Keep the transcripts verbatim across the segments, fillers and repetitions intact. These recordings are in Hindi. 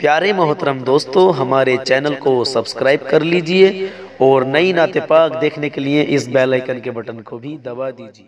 प्यारे मोहतरम दोस्तों, हमारे चैनल को सब्सक्राइब कर लीजिए और नई नाते पाक देखने के लिए इस बेल आइकन के बटन को भी दबा दीजिए।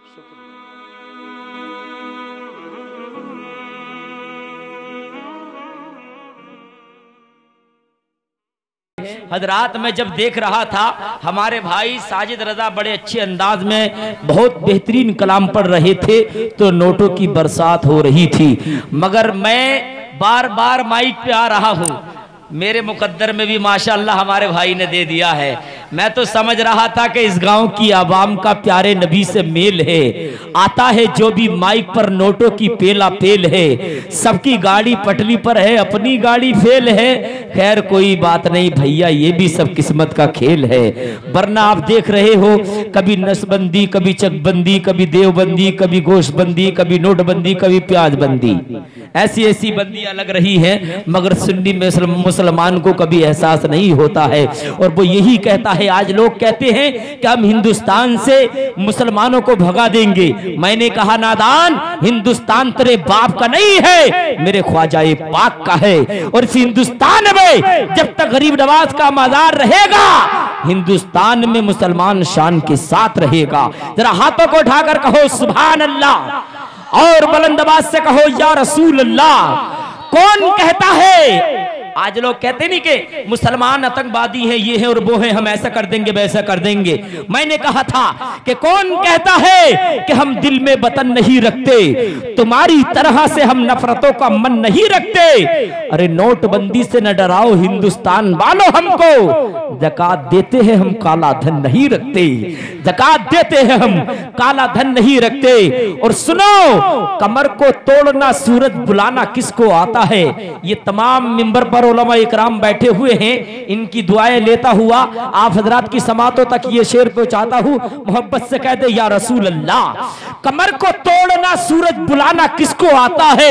हजरात में जब देख रहा था हमारे भाई साजिद रजा बड़े अच्छे अंदाज में बहुत बेहतरीन कलाम पढ़ रहे थे तो नोटों की बरसात हो रही थी, मगर मैं बार बार माइक पे आ रहा हूँ। मेरे मुकद्दर में भी माशाअल्लाह हमारे भाई ने दे दिया है। मैं तो समझ रहा था कि इस गांव की आवाम का प्यारे नबी से मेल है। आता है जो भी माइक पर नोटों की पेला पेल है। सबकी गाड़ी पटरी पर है, अपनी गाड़ी फेल है। खैर कोई बात नहीं भैया, ये भी सब किस्मत का खेल है। वरना आप देख रहे हो कभी नसबंदी, कभी चकबंदी, कभी देवबंदी, कभी गोश्तबंदी, कभी नोटबंदी, कभी प्याजबंदी, ऐसी ऐसी बंदियां लग रही हैं, मगर सुन्नी मुसलमान को कभी एहसास नहीं होता है। और वो यही कहता है, आज लोग कहते हैं कि हम हिंदुस्तान से मुसलमानों को भगा देंगे। मैंने कहा नादान, हिंदुस्तान तेरे बाप का नहीं है, मेरे ख्वाजाए पाक का है। और इस हिंदुस्तान में जब तक गरीब नवाज का मजार रहेगा, हिंदुस्तान में मुसलमान शान के साथ रहेगा। जरा हाथों को उठाकर कहो सुभान अल्लाह और बुलंद आवाज से कहो या रसूल अल्लाह। कौन कहता है? आज लोग कहते नहीं कि मुसलमान आतंकवादी हैं, ये हैं और वो हैं, हम ऐसा कर देंगे वैसा कर देंगे। मैंने कहा था कि कौन कहता है कि हम दिल में वतन नहीं रखते, तुम्हारी तरह से हम नफरतों का मन नहीं रखते। अरे नोटबंदी से न डराओ हिंदुस्तान वालों हमको, ज़कात देते हैं हम काला धन नहीं रखते, ज़कात देते हैं हम काला धन नहीं रखते। और सुनो, कमर को तोड़ना सूरज बुलाना किसको आता है? ये तमाम मिंबर पर उलमा इकराम बैठे हुए हैं, इनकी दुआएं लेता हुआ आप हजरात की समातों तक ये शेर पहुंचाता हूं। मोहब्बत से कह दे या रसूल अल्लाह। कमर को तोड़ना सूरज बुलाना किसको आता है?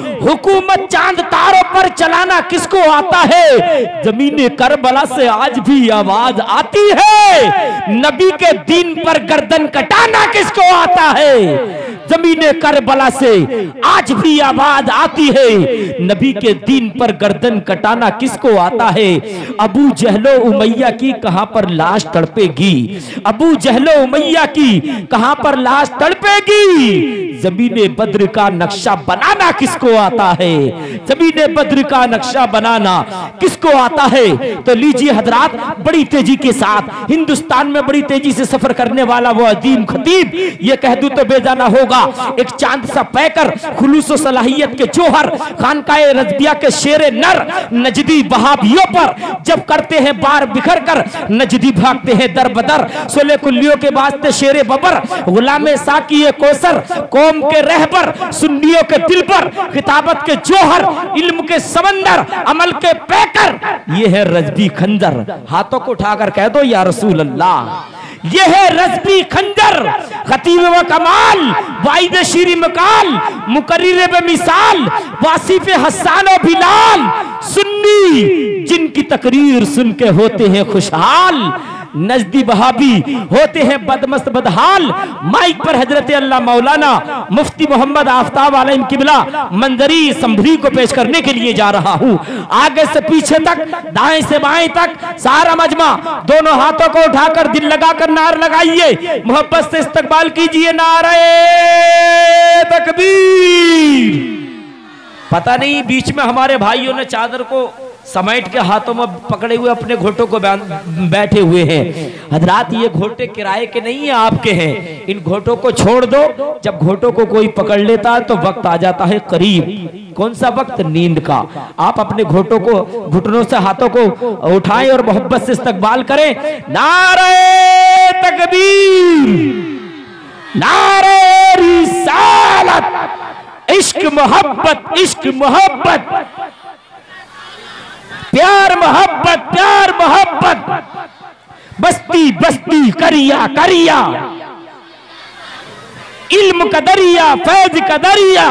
हुकूमत चांद तारों पर चलाना किसको आता है? जमीने करबला से आज भी आवाज आती है, नबी के दीन पर गर्दन कटाना किसको आता है? जमीने करबला से आज भी आवाज आती है, नबी के दीन पर गर्दन कटाना किसको आता है? अबू जहलो उमैया की कहां पर लाश तड़पेगी, अबू जहलो उमैया की कहां पर लाश तड़पेगी। जमीने बद्र का नक्शा बनाना किसको आता है? जमीने बद्र का नक्शा बनाना किसको आता है? तो लीजिए हजरात, बड़ी तेजी के साथ हिंदुस्तान में बड़ी तेजी से सफर करने वाला वो अजीम खतीब, ये कह दूं तो बेजाना होगा, एक चांद सा पैकर, खुलूस और सलाहियत के जोहर, खानकाए रज़बिया के शेरे नर, नजदी वहाबियों पर जब करते हैं बार बिखर कर, नजदी भागते हैं दर बदर। सोले कुल्लियों के वास्ते शेरे बबर, गुलामे साकी कोसर, कौम के रहबर, सुन्नियों के दिल पर खिताबत के जोहर, इल्म के समंदर, अमल के पैकर, ये है रज़बी खंजर। हाथों को उठाकर कह दो या रसूल अल्लाह। ये है रज़बी खंजर, खतीब व कमाल, वाइद शीरी मकाल, मुकर्रिर बे मिसाल, वासिफ हसन व बिलाल, सुन्नी जिनकी तकरीर सुन के होते हैं खुशहाल, नजदी वहाबी होते हैं बदमस्त बदहाल। माइक पर हजरत अल्लाह मौलाना मुफ्ती मोहम्मद आफ्ताब अलैहि किबला मंजरी संभरी को पेश करने के लिए जा रहा हूँ। आगे से पीछे तक, दाएं से बाएं तक सारा मजमा दोनों हाथों को उठाकर दिल लगाकर नार लगाइए, मोहब्बत से इस्तकबाल कीजिए नारे तकबीर। पता नहीं बीच में हमारे भाइयों ने चादर को समेट के हाथों में पकड़े हुए अपने घोटों को बैठे हुए हैं। हजरात ये घोटे किराए के नहीं है, आपके हैं। इन घोटों को छोड़ दो, जब घोटों को कोई पकड़ लेता है तो वक्त आ जाता है करीब। कौन सा वक्त? नींद का। आप अपने घोटों को, घुटनों से हाथों को उठाएं और मोहब्बत से इस्तकबाल करें। नारे तकबीर, नारे रिसालत, इश्क मोहब्बत, इश्क मोहब्बत, प्यार मोहब्बत, प्यार मोहब्बत, बस्ती बस्ती करिया करिया, इल्म का दरिया, फैज का दरिया,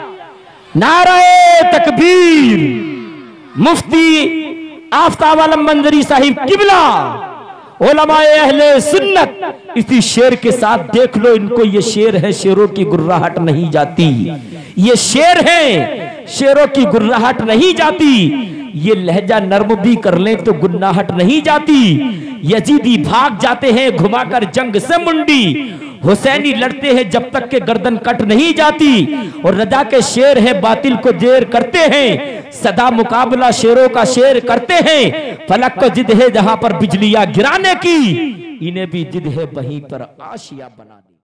नारे तकबीर। मुफ्ती आफ्ताब आलम मंजरी साहिब किबला, उलमाए अहले सुन्नत। इसी शेर के साथ देख लो इनको, ये शेर है, शेरों की गुर्राहट नहीं जाती। ये शेर है, शेरों की गुर्राहट नहीं जाती, ये लहजा नर्म भी कर लें तो गुन्नाहट नहीं जाती। यजीदी भाग जाते हैं घुमाकर जंग से मुंडी, हुसैनी लड़ते हैं जब तक के गर्दन कट नहीं जाती। और रजा के शेर है बातिल को जेर करते हैं, सदा मुकाबला शेरों का शेर करते हैं। फलक को जिद है जहां पर बिजलियां गिराने की, इन्हें भी जिद है वहीं पर आशिया बना दी।